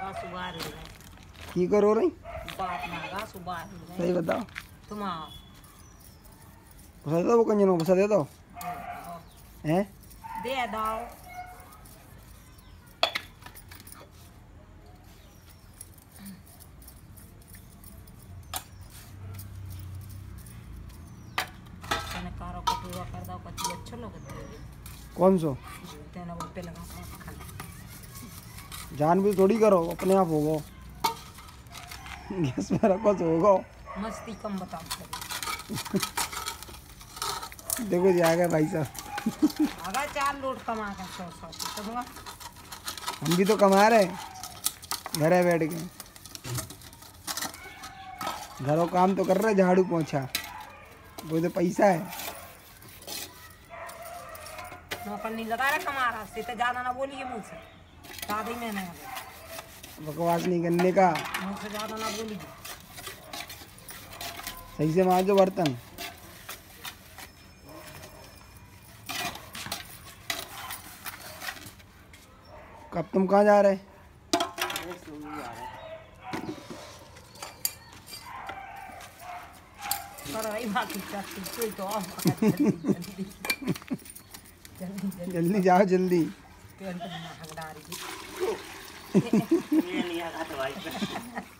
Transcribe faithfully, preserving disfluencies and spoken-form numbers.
की करो रही बात नागा सुबह सही बताओ तुम आओ बसा दो वो कंजनों बसा दे दो हैं दे दो तने कारो को पूरा कर दो कच्ची अच्छा लगता है कौन सो तेना वो पे लगा खाना जान भी थोड़ी करो अपने आप होगो गैस में रखो तो होगो मस्ती कम बताओ देखो जी आ गए भाई साहब आगा चार लोट कमा कर सौ सौ समझा हम भी तो कमा रहे घरे बैठ के घरों काम तो कर रहे झाड़ू पोंछा वो तो पैसा है नौकर नहीं लगा रहा कमा रहा से तो ज्यादा ना बोलिए मुझसे ज्यादा ही मैंने बकवास नहीं करने का मुझसे ज्यादा ना बोलिए सही से मांजो बर्तन कब तुम कहाँ जा रहे कर रही बाकी चक्की कोई तो जल्दी जल्दी जल्दी जल्दी जाओ जल्दी पेंट में हगड़ा रही ये नहीं आगा तो भाई